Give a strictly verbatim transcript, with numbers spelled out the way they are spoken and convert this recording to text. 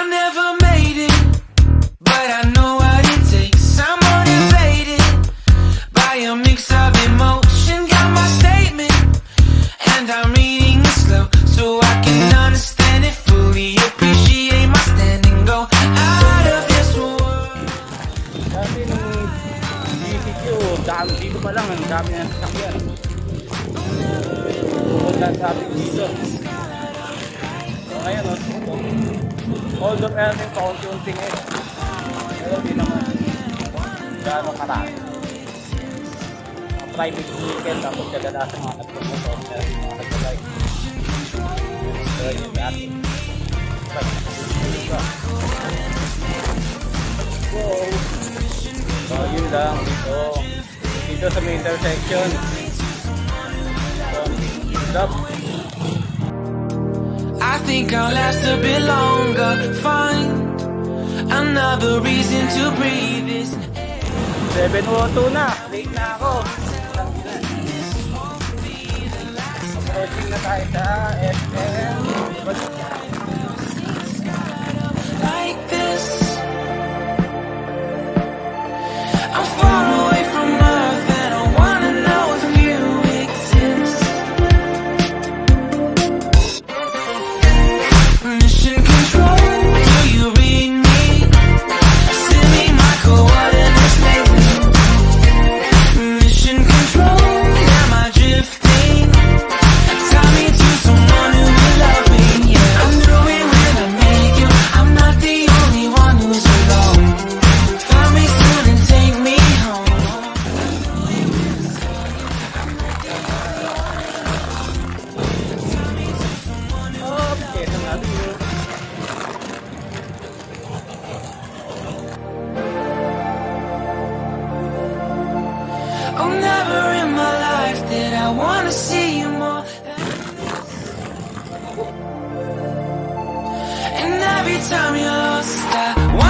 I never made it, but I know what it takes. I'm motivated by a mix of emotion. Got my statement, and I'm reading it slow so I can understand it fully. Appreciate my stand and go out of this world. Dati nung M E C Q, dami dito pa lang, ang dami na sasakyan. Wala sabi dito. So ngayon, although meron yung paunti-unti ngayon, pero di naman gano'ng karami. Mga private vehicle, tapos kadalasan mga nagpumotor, meron yung mga nag-drive. So yun dati. So yun lang dito. Dito sa may intersection. So, stop. I think I'll last a bit longer. Find another reason to breathe this air. seven oh two na. Late na ako. Approaching na tayo sa S M. Like this, I'm far away from Earth and I wanna know if you exist. Mission control, do you read me? Send me my coordinates lately. Mission control, am I drifting? Tie me to someone who will love me, yeah. I'm doing when I make you. I'm not the only one who's alone. Find me soon and take me home. Okay, so natin yun. Oh, never in my life did I wanna see you more than this. And every time you're lost, I